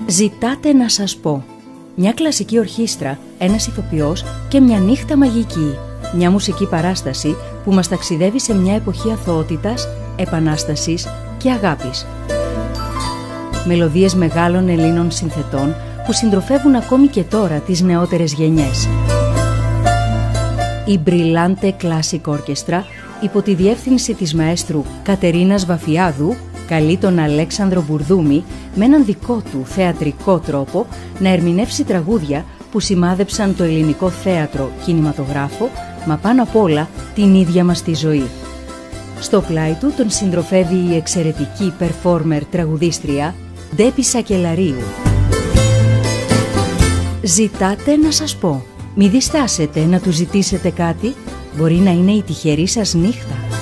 Ζητάτε να σας πω. Μια κλασική ορχήστρα, ένας ηθοποιός και μια νύχτα μαγική. Μια μουσική παράσταση που μας ταξιδεύει σε μια εποχή αθωότητας, επανάστασης και αγάπης. Μελωδίες μεγάλων Ελλήνων συνθετών που συντροφεύουν ακόμη και τώρα τις νεότερες γενιές. Η Brillante Classic Orchestra, υπό τη διεύθυνση της μαέστρου Κατερίνας Βαφιάδου, καλεί τον Αλέξανδρο Μπουρδούμη με έναν δικό του θεατρικό τρόπο να ερμηνεύσει τραγούδια που σημάδεψαν το ελληνικό θέατρο, κινηματογράφο, μα πάνω απ' όλα την ίδια μας τη ζωή. Στο πλάι του τον συντροφεύει η εξαιρετική performer τραγουδίστρια Ντέπη Σακελαρίου. Ζητάτε να σας πω. Μη διστάσετε να του ζητήσετε κάτι, μπορεί να είναι η τυχερή σας νύχτα.